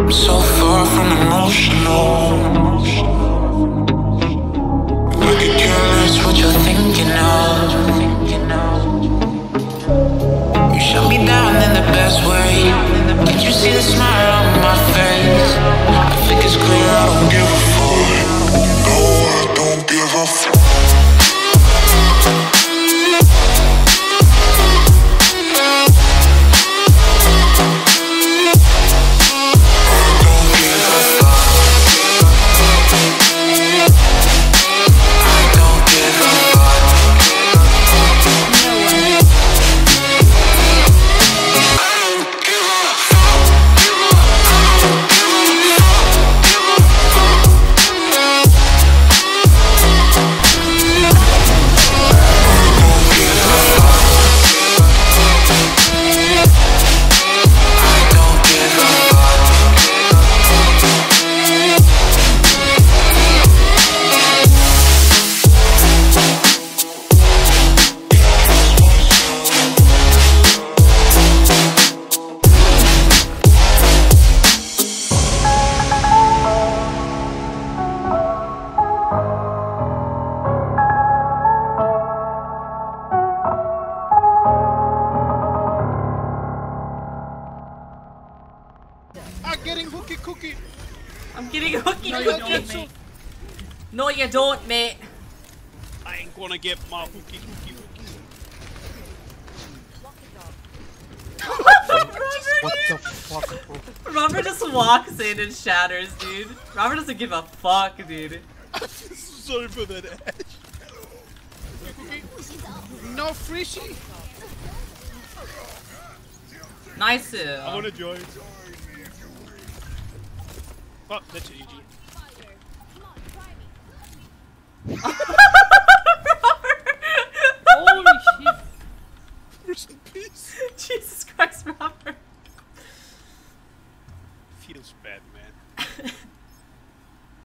So far from emotional. I could care less what you're thinking of. You shut me down in the best way. Did you see the smile on my face? I think it's clear I don't give a fuck. No, I don't give a fuck. I'm getting hooky cookie. Mate. No, you don't, mate. I ain't gonna get my hooky. What the fuck, bro? Robert just walks in and shatters, dude. Robert doesn't give a fuck, dude. Sorry for that, Ash. No frishy. Nice. I wanna join. Oh, that's easy.